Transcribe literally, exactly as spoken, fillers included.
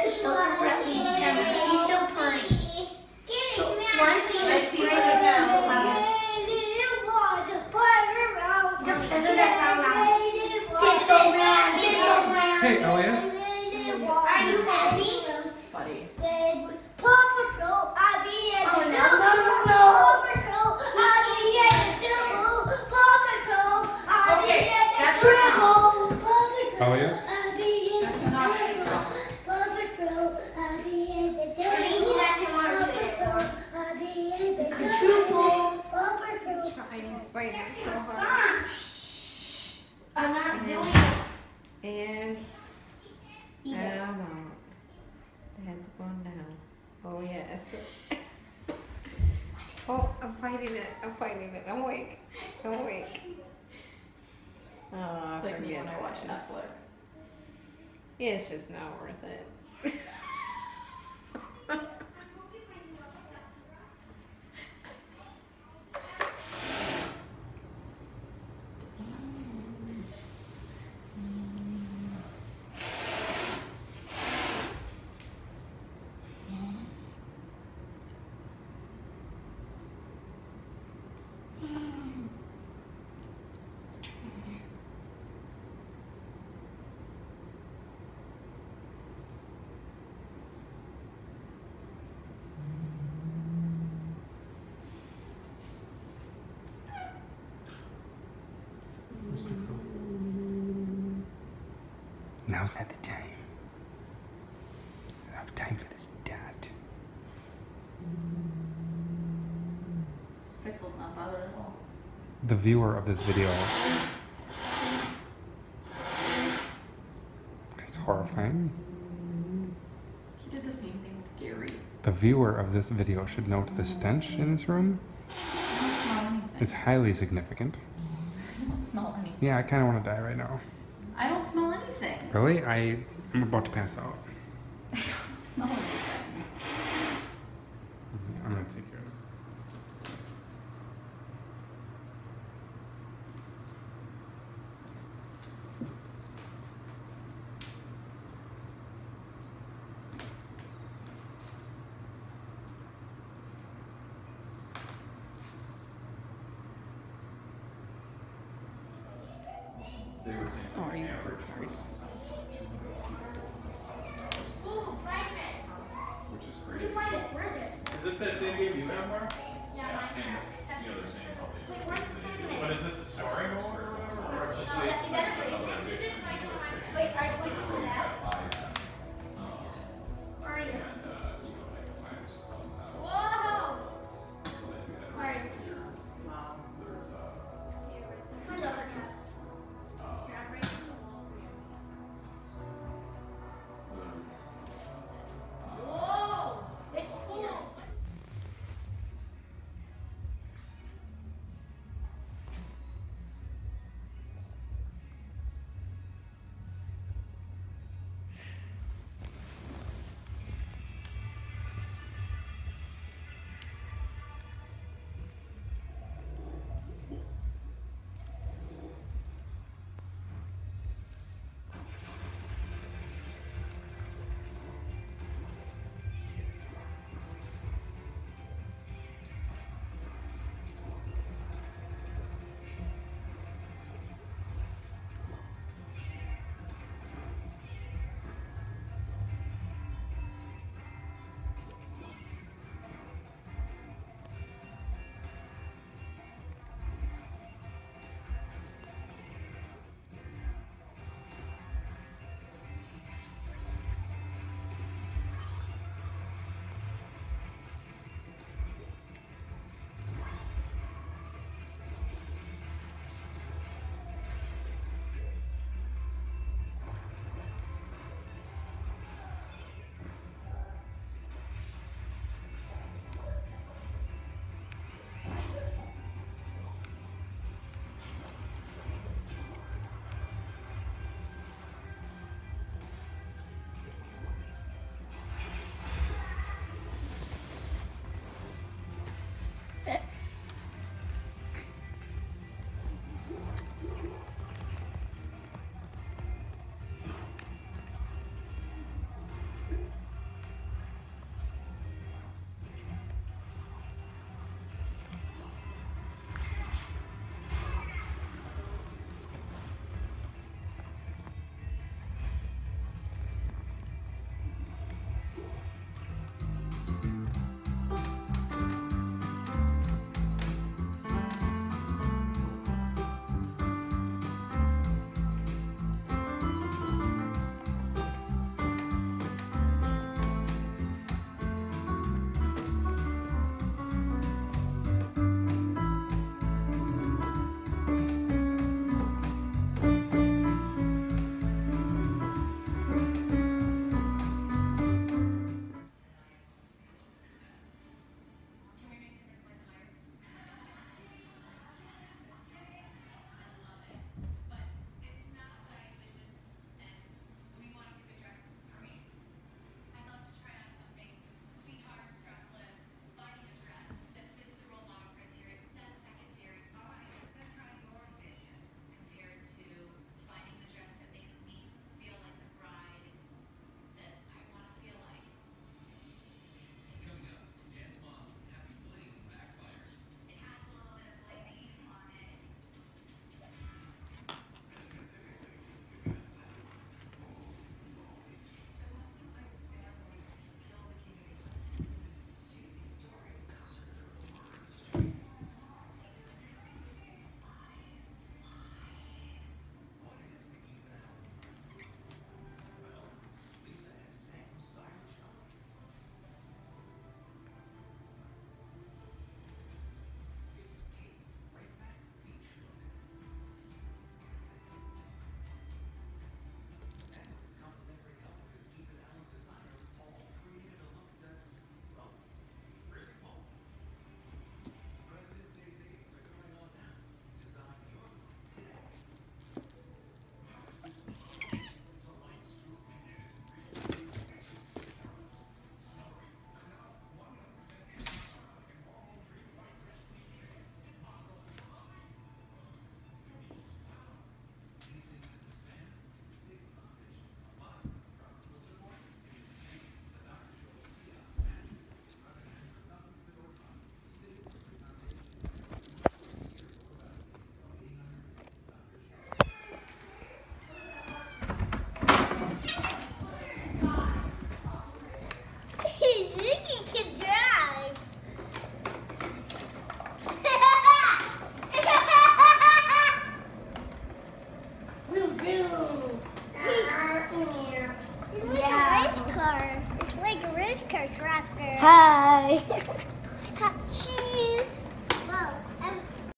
Looking for at least ten minutes. He's still purring. Once he Let's see what it's down. He's upstairs with that sound now. Thistleman, Thistleman. Hey, Elliot. Are you happy? Buddy. Paw Patrol, I'll be at the double. No, no, no. Paw Patrol, I'll be at the double. Paw Patrol, I'll be Okay, at the that's triple. Paw Patrol, Elliot? I'll be at That's the not triple. Paw Patrol, I'll be at the double. Paw Patrol, I'll be at the triple. Paw Patrol. He's fighting so hard. I'm not doing it. And He's down out. out. The head's going down. Oh yes. Oh, I'm fighting it. I'm fighting it. I'm awake. I'm awake. Oh, It's like me forget when I it. watch Netflix. It's just not worth it. Now's not the time. I don't have time for this dot. Pixel's not bothered at all. The viewer of this video. It's horrifying. He did the same thing with Gary. The viewer of this video should note the stench in this room I don't smell anything. is highly significant. I don't smell anything. Yeah, I kind of want to die right now. I don't smell anything. Really? I, I'm about to pass out. I don't smell anything. I'm gonna take care of it. Oh, are you? Which is great. Where'd you find it? Where is it? Is this that same game you have, Mark? Yeah, mine. And, you know, they're saying probably. Wait, where's the second But one? is this the story mode or whatever? Or just No, like that's- that's another right. edition? Wait, are you looking for that? Um, Where are you? and, uh, you know, like five somehow. Whoa! So they do that Where? every years. Wow. There's, uh, Find the other chest. uh, Here, I'm right. there's, uh, Whoa! It's full. Okay.